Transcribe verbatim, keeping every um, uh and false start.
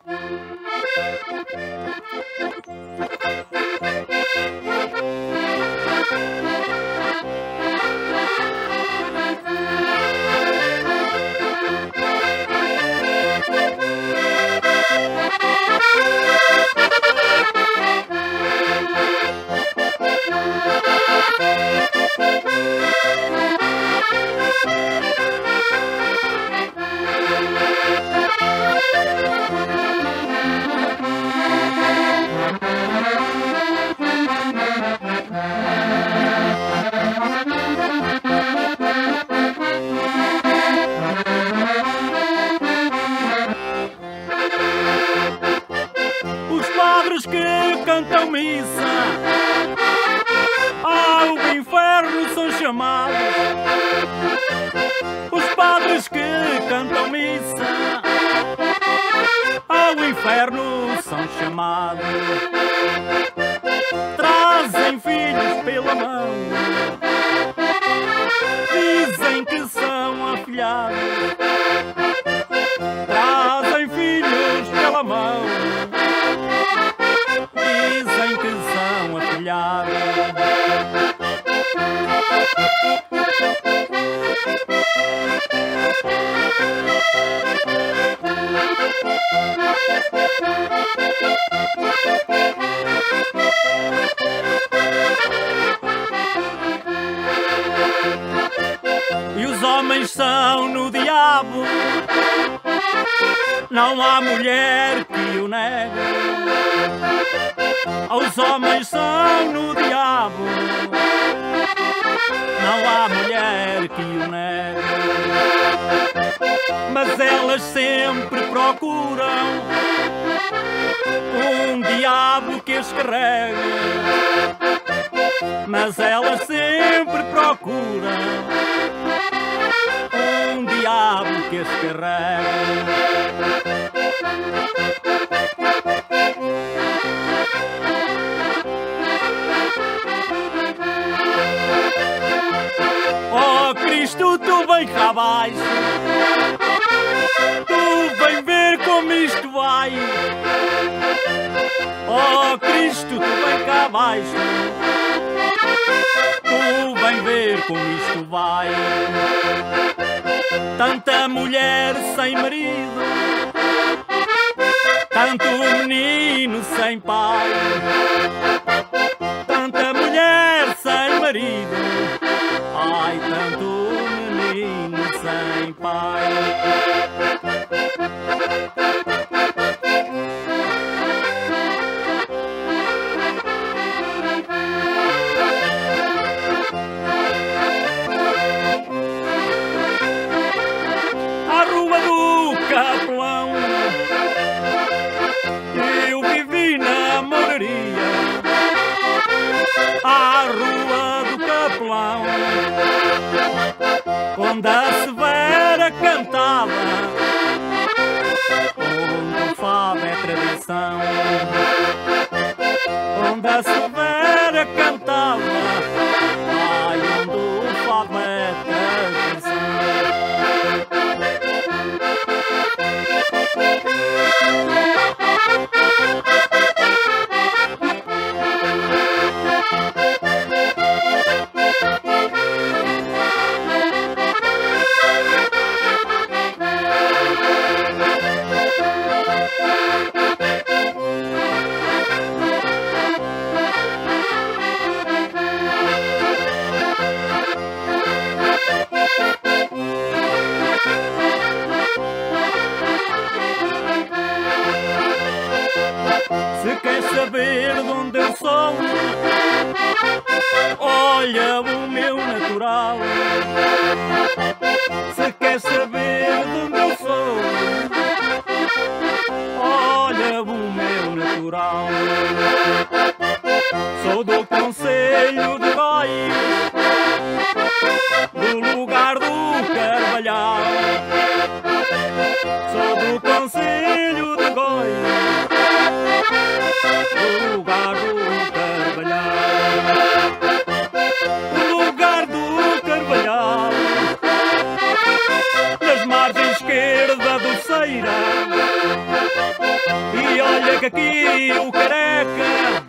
Que cantam missa ao inferno são chamados. Os padres que cantam missa ao inferno são chamados. Trazem filhos pela mão, dizem que são afilhados. Trazem filhos pela mão, dizem que são afilhados. E os homens são no diabo, não há mulher que o negue. Os homens são no diabo, não há mulher que o negue. Mas elas sempre procuram um diabo que as carregue. Mas elas sempre procuram um diabo que as carregue. Oh Cristo, tu vem cá baixo, tu vem ver como isto vai. Oh Cristo, tu vem cá baixo, tu vem ver como isto vai. Tanta mulher sem marido, tanto menino sem pai. Tanta mulher sem marido, ai, tanto menino sem pai. À rua do Capelão eu vivi na moraria. À rua do Capelão, onde a Severa cantava, onde o fado é tradição. Onde a Severa cantava, ai, onde o fado é tradição. Se quer saber de onde eu sou, olha o meu natural. Se quer saber de onde eu sou, olha o meu natural. Sou do concelho de Góis, do lugar do Carvalhal. Sou do concelho de Góis, do lugar do Carvalhal. Do lugar do Carvalhal, nas margens esquerda do Ceira, que aqui o careca